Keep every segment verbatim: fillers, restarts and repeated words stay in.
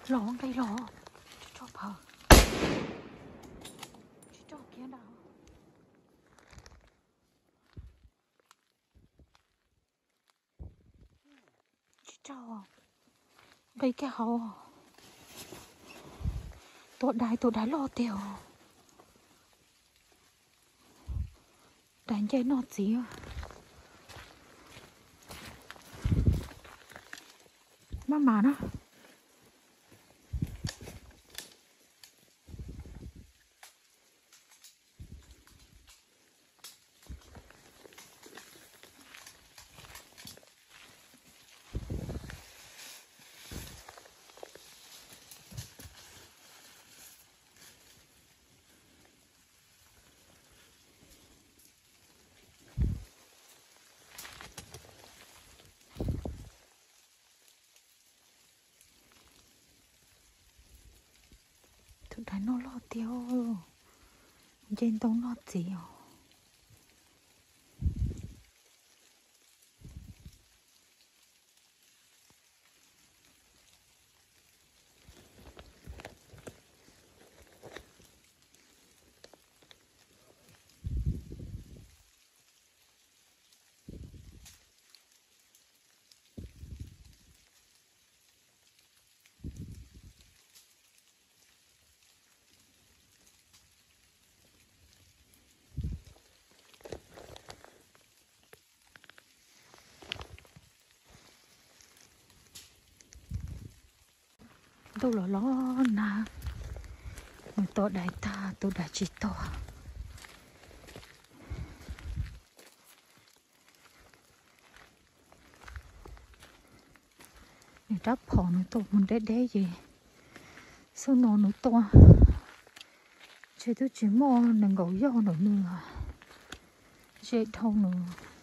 lò cây lò cho phở cho kia nào cho cây cái hậu tổ đại tổ đại lo tiêu đánh chơi nọt gì mà mà nó tụi đại nó lo tiêu trên tông lo gì à đâu là lo nà người to đại ta tôi đã chỉ to người đắp họ nó to mình đế đế gì sao nó nó to chỉ tôi chỉ mua đừng gấu do nữa nữa dễ thâu nữa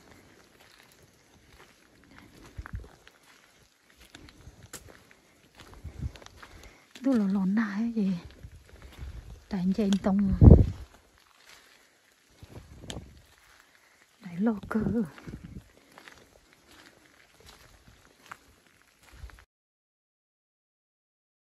tôi là lon nai gì tại trên tông đại lô cơ